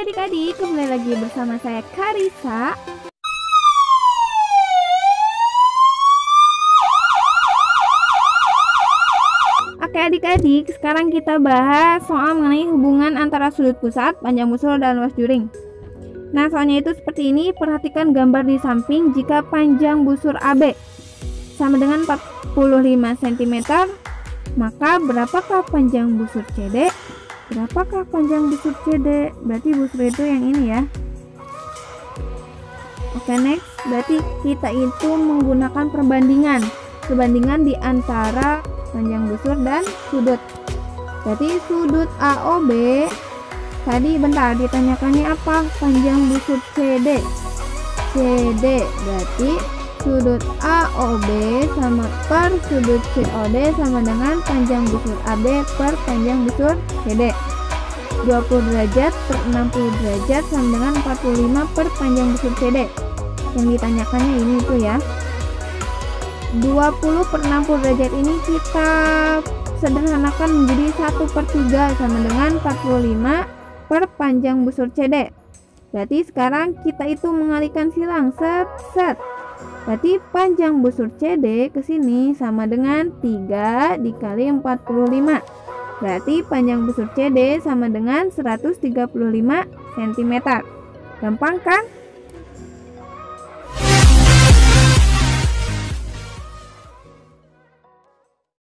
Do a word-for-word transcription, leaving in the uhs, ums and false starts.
Oke adik-adik, kembali lagi bersama saya Karissa. Oke adik-adik, sekarang kita bahas soal mengenai hubungan antara sudut pusat, panjang busur, dan luas juring. Nah, soalnya itu seperti ini. Perhatikan gambar di samping. Jika panjang busur A B sama dengan empat puluh lima sentimeter, maka berapakah panjang busur C D? Berapakah panjang busur C D? Berarti busur itu yang ini ya. Oke, next. Berarti kita itu menggunakan perbandingan. Perbandingan di antara panjang busur dan sudut. Berarti sudut A O B tadi bentar ditanyakannya apa? Panjang busur C D. C D berarti sudut A O B sama per sudut C O D sama dengan panjang busur A B per panjang busur C D. dua puluh derajat per enam puluh derajat sama dengan empat puluh lima per panjang busur C D. Yang ditanyakannya ini tuh ya. dua puluh per enam puluh derajat ini kita sederhanakan menjadi satu per tiga sama dengan empat puluh lima per panjang busur C D. Berarti sekarang kita itu mengalihkan silang. Set, set. Berarti panjang busur C D ke sini sama dengan tiga dikali empat puluh lima. Berarti panjang busur C D sama dengan seratus tiga puluh lima sentimeter. Gampang kan?